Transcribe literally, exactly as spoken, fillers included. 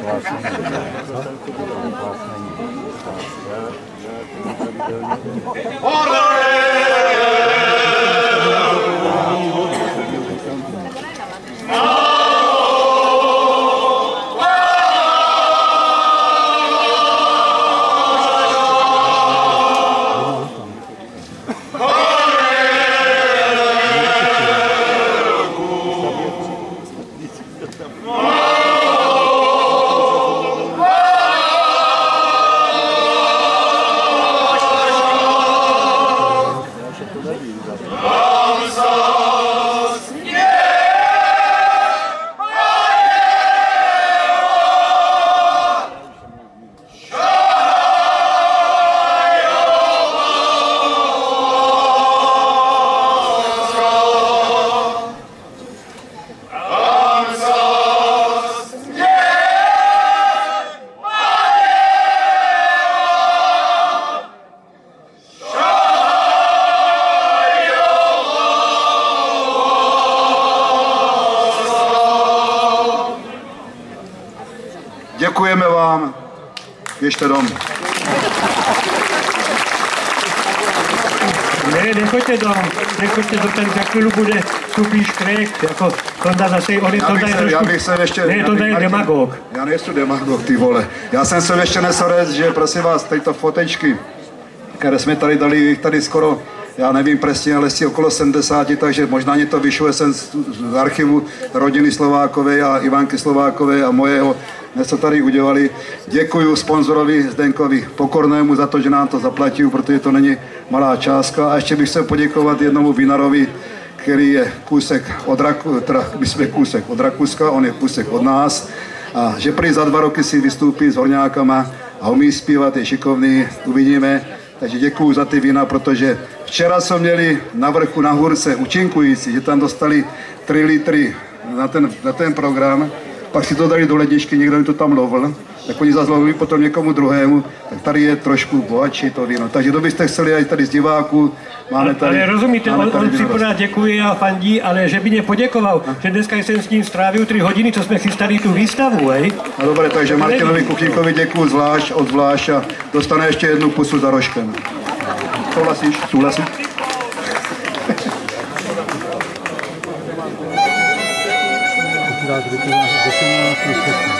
Děkujeme vám, běžte domů. Ne, nechoďte domů, nechoďte do ten, za chvíli bude tupý škrek, jako Tonda zase, on je Tonda je trošku, já bych se ještě, ne, Tonda je demagog. Já nejsem demagog, ty vole. Já jsem se ještě nesl, že prosím vás, tyto fotečky, které jsme tady dali, jich tady skoro, já nevím přesně, ale si okolo sedmdesáti, takže možná mě to vyšuje jsem z, z archivu rodiny Slovákové a Ivanky Slovákové a mojeho, něco tady udělali. Děkuji sponzorovi Zdenkovi Pokornému za to, že nám to zaplatil, protože to není malá částka. A ještě bych chtěl poděkovat jednomu vinarovi, který je kousek od, Raku, teda, my jsme kousek od Rakouska, on je kousek od nás. A že prý za dva roky si vystoupí s horňákama a umí zpívat, je šikovný, uvidíme. Takže děkuju za ty vína, protože včera jsme měli na vrchu na hůrce účinkující, že tam dostali tři litry na ten, na ten program, pak si to dali do ledničky, někdo jim to tam lovil, tak oni zazlovili potom někomu druhému, tak tady je trošku bohatší to víno. Takže kdo byste chceli aj tady z diváků, máme tady... Ale rozumíte, máme on, tady on si pořád děkuje a fandí, ale že by mě poděkoval, a? že dneska jsem s ním strávil tři hodiny, co jsme chystali tu výstavu, hej? No dobré, takže Martinovi Kuchyňkovi děkuju zvlášť, odvlášť a dostane ještě jednu pusu za rožkem. Souhlasíš? Souhlasíš? Dá, kdyby to